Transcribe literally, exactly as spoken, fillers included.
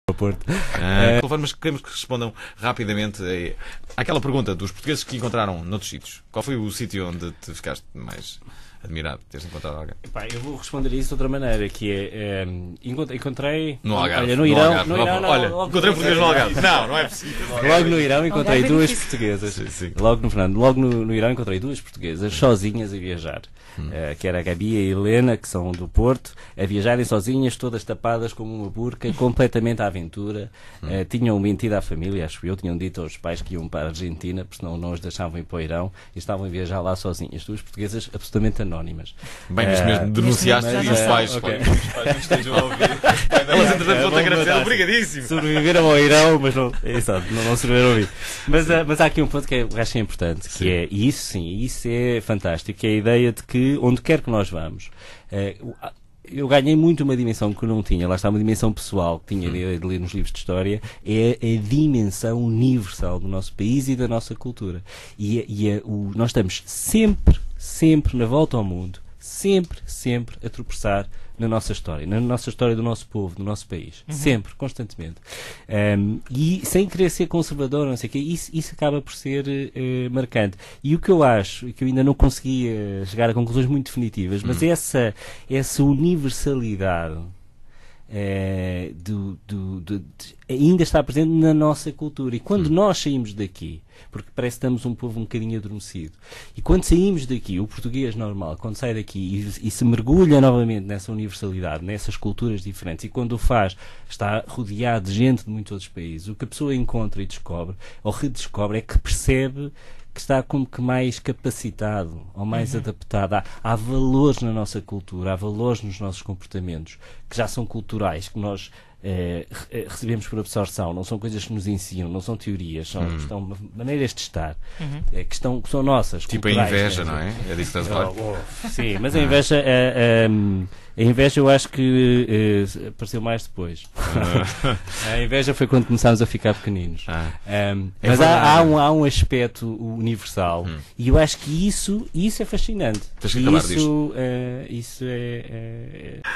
ao Porto. Ah, uh, mas queremos que respondam rapidamente àquela pergunta dos portugueses que encontraram noutros sítios. Qual foi o sítio onde te ficaste mais admirado de teres encontrado alguém? Epá, eu vou responder isso de outra maneira, que é, é encontrei no Algarve, olha, no Irão, no Algarve, no Irão, não, não, olha, logo, encontrei um português no Algarve. Não, não é possível. Logo no Irão encontrei Algarve duas é portuguesas. Sim, sim. Logo no Fernando, logo no, no Irão encontrei duas portuguesas sozinhas a viajar. Hum. Uh, que era a Gabi e a Helena, que são do Porto, a viajarem sozinhas, todas tapadas como uma burca, completamente à aventura. Hum. Uh, tinham mentido à família, acho eu, tinham dito aos pais que iam para a Argentina, porque senão não os deixavam ir para o Irão, e estavam a viajar lá sozinhas. Duas portuguesas absolutamente anónimas. Bem, mas mesmo denunciaste mas, e os pais, okay. os pais não estejam a ouvir. Elas, entretanto, vão te agradecer. Obrigadíssimo. Sobreviveram ao Irão, mas não, exato, não, não sobreviveram a ouvir. Mas, uh, mas há aqui um ponto que eu acho que é importante, que sim. é, e isso sim, isso é fantástico, que é a ideia de que, onde quer que nós vamos, uh, eu ganhei muito uma dimensão que eu não tinha, lá está uma dimensão pessoal que tinha de, de ler nos livros de história, é a dimensão universal do nosso país e da nossa cultura. E, e a, o, nós estamos sempre, sempre na volta ao mundo, sempre, sempre a tropeçar na nossa história, na nossa história do nosso povo, do nosso país. Uhum. Sempre, constantemente. Um, e sem querer ser conservador, não sei o quê, isso, isso acaba por ser uh, marcante. E o que eu acho, que eu ainda não consegui uh, chegar a conclusões muito definitivas, mas uhum. essa, essa universalidade uh, do, do, do, de, ainda está presente na nossa cultura. E quando uhum. nós saímos daqui, porque parece que estamos um povo um bocadinho adormecido. E quando saímos daqui, o português normal, quando sai daqui e, e se mergulha novamente nessa universalidade, nessas culturas diferentes, e quando o faz, está rodeado de gente de muitos outros países, o que a pessoa encontra e descobre, ou redescobre, é que percebe que está como que mais capacitado, ou mais uhum. adaptado. Há, há valores na nossa cultura, há valores nos nossos comportamentos, que já são culturais, que nós Eh, recebemos por absorção, não são coisas que nos ensinam, não são teorias, são hum. estão maneiras de estar, uhum. eh, que, estão, que são nossas. Tipo a inveja, não é? É disso que estás a falar. Oh, oh, sim, mas a inveja, a, a, a inveja eu acho que uh, apareceu mais depois. A inveja foi quando começámos a ficar pequeninos. Ah. Um, é mas há, há, um, há um aspecto universal hum. e eu acho que isso, isso é fascinante. Tens que acabar isso, disto. Uh, isso é, é, é